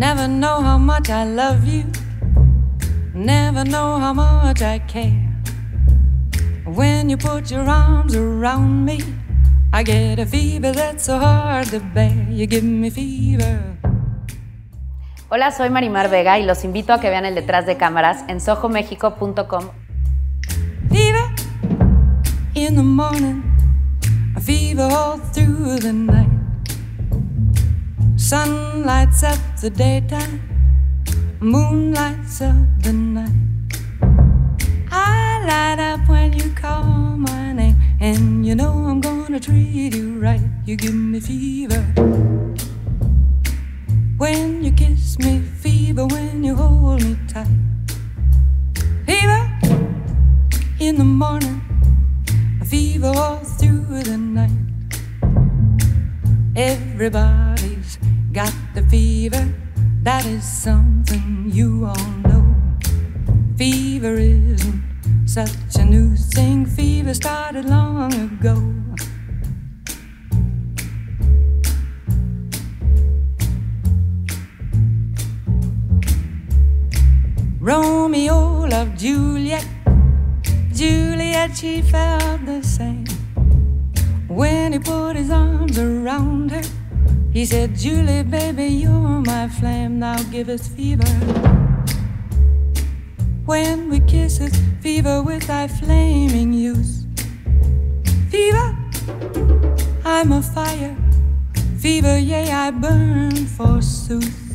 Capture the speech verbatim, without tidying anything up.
Never know how much I love you. Never know how much I care. When you put your arms around me, I get a fever that's so hard to bear. You give me fever. Hola, soy Marimar Vega y los invito a que vean el detrás de cámaras en soho mexico punto com. Fever in the morning, a fever all through the night. Sun lights up the daytime, moon lights up the night. I light up when you call my name, and you know I'm gonna treat you right. You give me fever when you kiss me, fever when you hold me tight. Fever in the morning, a fever all through the night. Everybody's got the fever, that is something you all know. Fever isn't such a new thing, fever started long ago. Romeo loved Juliet, Juliet, she felt the same. When he put his arms around her, he said, Julie, baby, you're my flame, now give us fever. When we kiss it, fever with thy flaming youth. Fever, I'm a fire, fever, yea, I burn forsooth.